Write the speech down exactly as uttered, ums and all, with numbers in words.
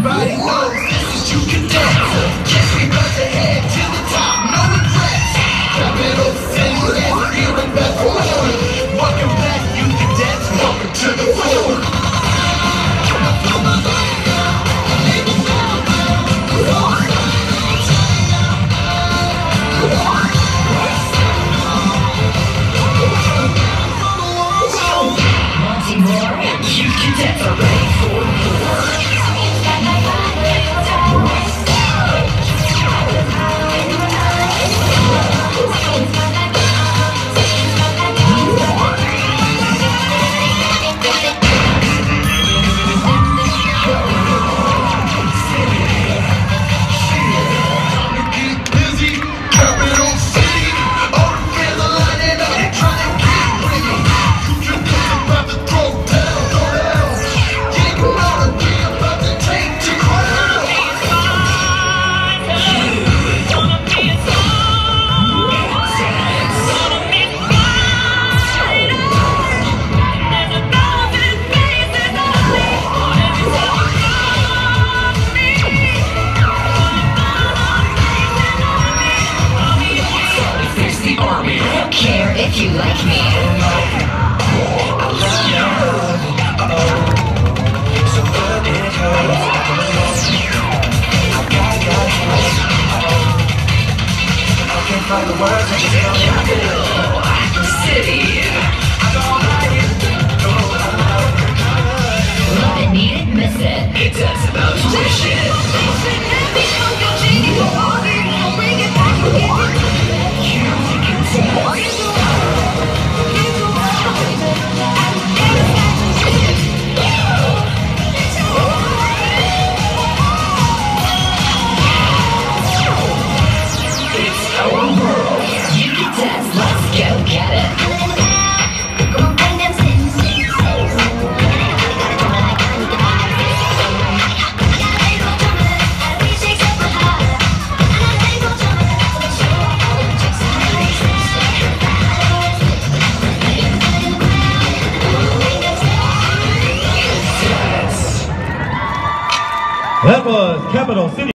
Everybody knows this is you can dance. Yes, we about to head to the top, no regrets. Capital City, let's feel the best floor. Welcome back, you can dance, welcome to the floor. You can dance already for more. Care if you like me. I love you. Uh-oh. So good it hurts. I got got uh-oh. I can't find the words, I just feel Capital City. I don't like it. Love it, need it, miss it. It does about wish it. Bring it back again. That was Capital City.